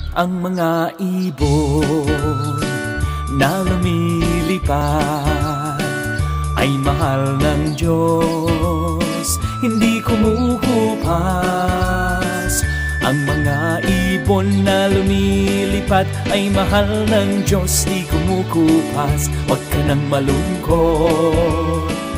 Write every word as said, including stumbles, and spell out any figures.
Ang mga ibon na lumilipad ay mahal ng Diyos, hindi kumukupas. Ang mga ibon na lumilipad ay mahal ng Diyos, di kumukupas. Huwag ka nang malungkot,